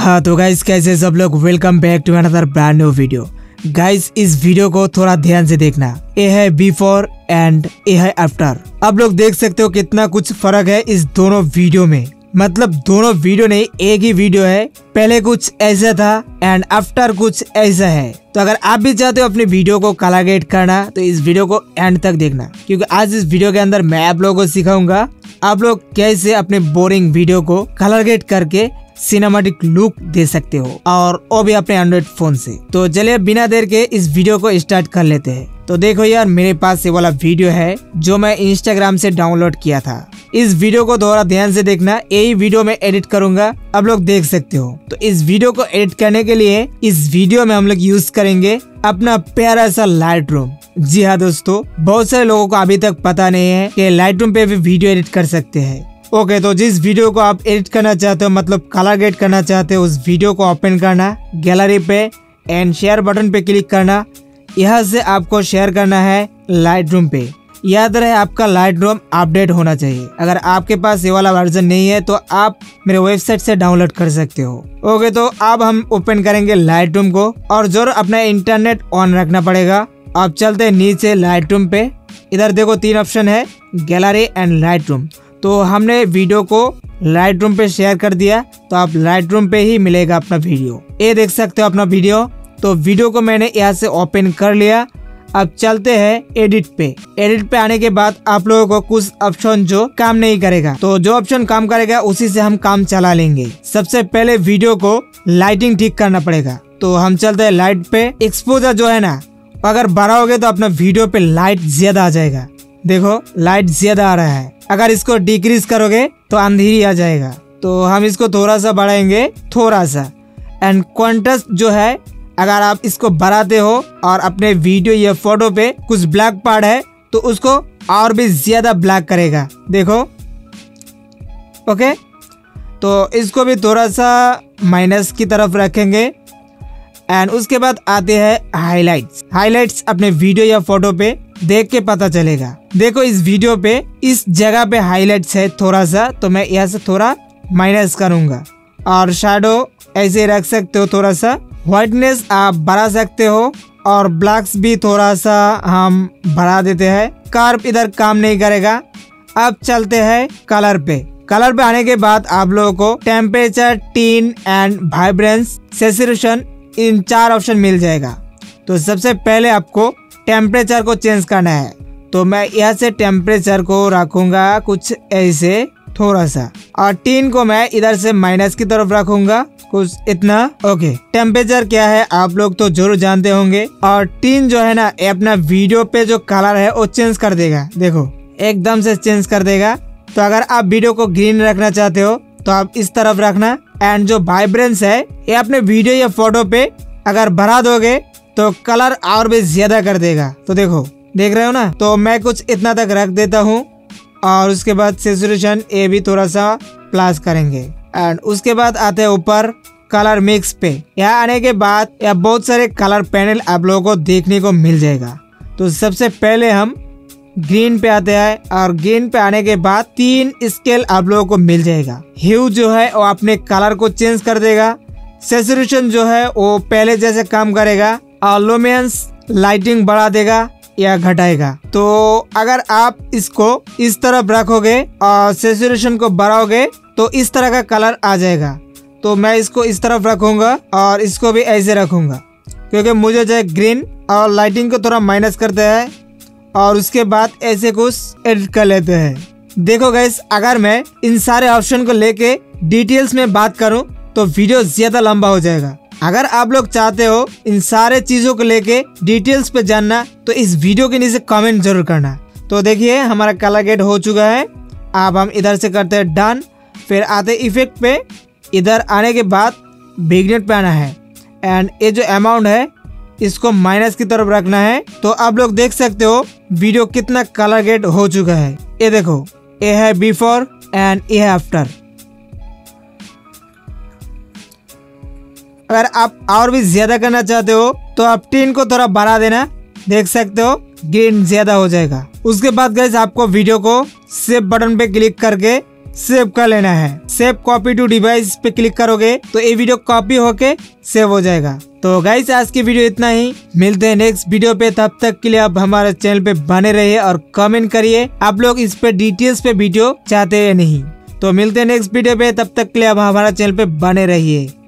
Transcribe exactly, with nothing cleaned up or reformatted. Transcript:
हाँ तो गाइस कैसे सब लोग, welcome back to another brand new video. Guys इस वीडियो को थोड़ा ध्यान से देखना। ये है बिफोर एंड ये है आफ्टर। आप लोग देख सकते हो कितना कुछ फर्क है इस दोनों वीडियो में। मतलब दोनों वीडियो नहीं, एक ही वीडियो है। पहले कुछ ऐसा था एंड आफ्टर कुछ ऐसा है। तो अगर आप भी चाहते हो अपने वीडियो को कलर ग्रेड करना तो इस वीडियो को एंड तक देखना, क्योंकि आज इस वीडियो के अंदर मैं आप लोगों को सिखाऊंगा आप लोग कैसे अपने बोरिंग वीडियो को कलर ग्रेड करके सिनेमैटिक लुक दे सकते हो, और वो भी अपने एंड्रॉइड फोन से। तो चलिए बिना देर के इस वीडियो को स्टार्ट कर लेते हैं। तो देखो यार, मेरे पास ये वाला वीडियो है जो मैं इंस्टाग्राम से डाउनलोड किया था। इस वीडियो को थोड़ा ध्यान से देखना, यही वीडियो में एडिट करूंगा, आप लोग देख सकते हो। तो इस वीडियो को एडिट करने के लिए इस वीडियो में हम लोग यूज करेंगे अपना प्यारा सा लाइट रूम। जी हाँ दोस्तों, बहुत सारे लोगों को अभी तक पता नहीं है कि लाइट रूम पे भी वीडियो एडिट कर सकते हैं। ओके, तो जिस वीडियो को आप एडिट करना चाहते हो, मतलब कलर ग्रेड करना चाहते हो, उस वीडियो को ओपन करना, गैलरी पे एंड शेयर बटन पे क्लिक करना। यहाँ से आपको शेयर करना है लाइट रूम पे। याद रहे आपका लाइट रूम अपडेट होना चाहिए। अगर आपके पास ये वाला वर्जन नहीं है तो आप मेरे वेबसाइट से डाउनलोड कर सकते हो। ओके, तो अब हम ओपन करेंगे लाइट रूम को, और जरूर अपना इंटरनेट ऑन रखना पड़ेगा। अब चलते नीचे लाइट रूम पे। इधर देखो तीन ऑप्शन है, गैलरी एंड लाइट रूम। तो हमने वीडियो को लाइट रूम पे शेयर कर दिया, तो आप लाइट रूम पे ही मिलेगा अपना वीडियो। ये देख सकते हो अपना वीडियो। तो वीडियो को मैंने यहाँ से ओपन कर लिया। अब चलते हैं एडिट पे। एडिट पे आने के बाद आप लोगों को कुछ ऑप्शन जो काम नहीं करेगा, तो जो ऑप्शन काम करेगा उसी से हम काम चला लेंगे। सबसे पहले वीडियो को लाइटिंग ठीक करना पड़ेगा। तो हम चलते हैं लाइट पे। एक्सपोजर जो है ना, अगर बढ़ाओगे तो अपना वीडियो पे लाइट ज्यादा आ जाएगा। देखो लाइट ज्यादा आ रहा है। अगर इसको डिक्रीज करोगे तो अंधेरी आ जाएगा। तो हम इसको थोड़ा सा बढ़ाएंगे, थोड़ा सा। एंड कॉन्ट्रास्ट जो है, अगर आप इसको बढ़ाते हो और अपने वीडियो या फोटो पे कुछ ब्लैक पार्ट है तो उसको और भी ज्यादा ब्लैक करेगा। देखो ओके, तो इसको भी थोड़ा सा माइनस की तरफ रखेंगे। एंड उसके बाद आते हैं हाइलाइट्स। हाइलाइट्स अपने वीडियो या फोटो पे देख के पता चलेगा। देखो इस वीडियो पे इस जगह पे हाइलाइट्स है थोड़ा सा, तो मैं यहाँ से थोड़ा माइनस करूंगा। और शैडो ऐसे रख सकते हो थोड़ा सा। व्हाइटनेस आप बढ़ा सकते हो, और ब्लैक्स भी थोड़ा सा हम बढ़ा देते हैं। कर्व इधर काम नहीं करेगा। अब चलते हैं कलर पे। कलर पे आने के बाद आप लोगों को temperature, tint and vibrance, saturation, इन चार ऑप्शन मिल जाएगा। तो सबसे पहले आपको टेम्परेचर को चेंज करना है। तो मैं यहाँ से टेम्परेचर को रखूंगा कुछ ऐसे थोड़ा सा, और टीन को मैं इधर से माइनस की तरफ रखूंगा कुछ इतना। ओके, टेम्परेचर क्या है आप लोग तो जरूर जानते होंगे। और टीन जो है ना, ये अपना वीडियो पे जो कलर है वो चेंज कर देगा। देखो एकदम से चेंज कर देगा। तो अगर आप वीडियो को ग्रीन रखना चाहते हो तो आप इस तरफ रखना। एंड जो वाइब्रेंस है, ये अपने वीडियो या फोटो पे अगर बढ़ा दोगे तो कलर और भी ज्यादा कर देगा। तो देखो देख रहे हो ना। तो मैं कुछ इतना तक रख देता हूँ, और उसके बाद सैचुरेशन ये भी थोड़ा सा प्लस करेंगे। एंड उसके बाद आते हैं ऊपर कलर मिक्स पे। यहाँ आने के बाद यहाँ बहुत सारे कलर पैनल आप लोगों को देखने को मिल जाएगा। तो सबसे पहले हम ग्रीन पे आते हैं, और ग्रीन पे आने के बाद तीन स्केल आप लोगों को मिल जाएगा। ह्यू जो है वो अपने कलर को चेंज कर देगा। सैचुरेशन जो है वो पहले जैसे काम करेगा, और लुमिनेंस लाइटिंग बढ़ा देगा या घटाएगा। तो अगर आप इसको इस तरफ रखोगे और सैचुरेशन को बढ़ाओगे तो इस तरह का कलर आ जाएगा। तो मैं इसको इस तरफ रखूंगा और इसको भी ऐसे रखूंगा, क्योंकि मुझे जो ग्रीन और लाइटिंग को थोड़ा माइनस करते हैं, और उसके बाद ऐसे कुछ एडिट कर लेते हैं। देखो गाइस, अगर मैं इन सारे ऑप्शन को लेके डिटेल्स में बात करूं तो वीडियो ज्यादा लंबा हो जाएगा। अगर आप लोग चाहते हो इन सारे चीजों को लेके डिटेल्स पे जानना तो इस वीडियो के नीचे कमेंट जरूर करना। तो देखिए हमारा कलर ग्रेड हो चुका है। अब हम इधर से करते हैं डन। फिर आते इफेक्ट पे। इधर आने के बाद विग्नेट पे आना है, एंड ये जो अमाउंट है इसको माइनस की तरफ रखना है। तो आप लोग देख सकते हो वीडियो कितना कलर ग्रेड हो चुका है। ये देखो, ये है बिफोर एंड ये है आफ्टर। अगर आप और भी ज्यादा करना चाहते हो तो आप टीन को थोड़ा बढ़ा देना। देख सकते हो ग्रीन ज्यादा हो जाएगा। उसके बाद गाइस आपको वीडियो को सेव बटन पे क्लिक करके सेव कर लेना है। सेव कॉपी टू डिवाइस पे क्लिक करोगे तो ये वीडियो कॉपी होके सेव हो जाएगा। तो गाइस आज की वीडियो इतना ही, मिलते हैं नेक्स्ट वीडियो पे। तब तक के लिए आप हमारे चैनल पे बने रहिए और कमेंट करिए आप लोग इस पे डिटेल्स पे वीडियो चाहते हैं नहीं। तो मिलते हैं नेक्स्ट वीडियो पे, तब तक के लिए आप हमारे चैनल पे बने रहिए।